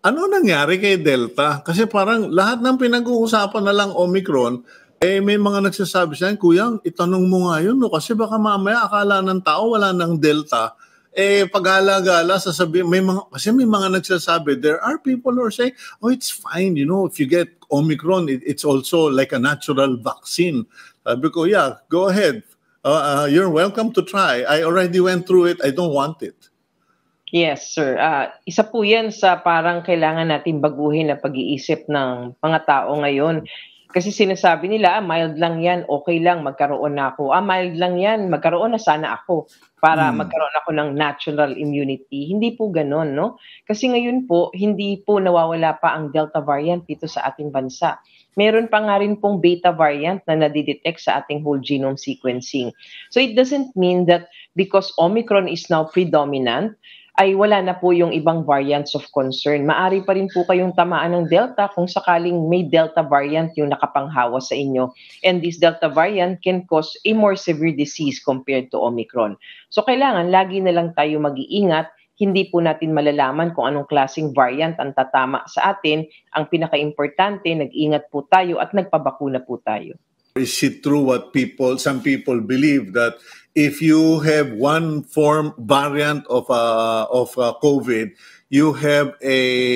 Ano nangyari kay Delta? Kasi parang lahat ng pinag-uusapan na lang Omicron, may mga nagsasabi sa akin, "Kuya, itanong mo nga yun, no? Kasi baka mamaya akala ng tao wala ng Delta." Pag-gala-gala, kasi may mga nagsasabi, there are people who are saying, "Oh, it's fine, if you get Omicron, it's also like a natural vaccine." Sabi ko, yeah, go ahead. You're welcome to try. I already went through it. I don't want it. Yes, sir. Isa po 'yan sa parang kailangan natin baguhin na pag-iisip ng mga tao ngayon. Kasi sinasabi nila, mild lang 'yan, okay lang magkaroon na ako. Mild lang 'yan, magkaroon na sana ako para magkaroon ako ng natural immunity. Hindi po gano'n, 'no? Kasi ngayon po, hindi po nawawala pa ang Delta variant dito sa ating bansa. Meron pa nga rin pong Beta variant na nade-detect sa ating whole genome sequencing. So it doesn't mean that because Omicron is now predominant, ay wala na po yung ibang variants of concern. Maari pa rin po kayong tamaan ng Delta kung sakaling may Delta variant yung nakapanghawa sa inyo. And this Delta variant can cause a more severe disease compared to Omicron. So kailangan lagi na lang tayo mag-iingat. Hindi po natin malalaman kung anong klaseng variant ang tatama sa atin. Ang pinaka-importante, nag-ingat po tayo at nagpabakuna po tayo. Is it true what some people believe that if you have one form variant of COVID, you have a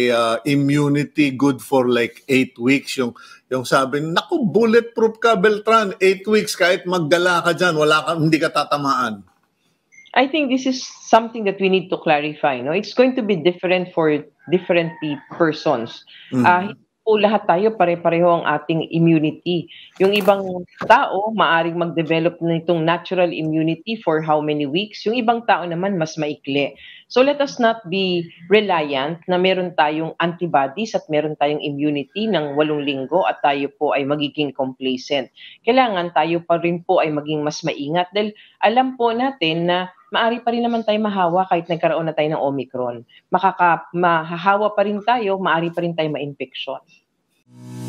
immunity good for like 8 weeks. Yung sabi, naku, bulletproof ka, Beltran, 8 weeks kahit maggala ka dyan, hindi ka tatamaan. I think this is something that we need to clarify. No, it's going to be different for different persons. Hindi po lahat tayo pare-pareho ang ating immunity. Yung ibang tao maaring mag-develop nitong natural immunity for how many weeks. Yung ibang tao naman mas maikli. So let us not be reliant na meron tayong antibodies at meron tayong immunity ng 8 linggo at tayo po ay magiging complacent. Kailangan tayo pa rin po ay maging mas maingat dahil alam po natin na maari pa rin naman tayo mahawa kahit nagkaroon na tayo ng Omicron. Mahahawa pa rin tayo, maari pa rin tayo ma-infection.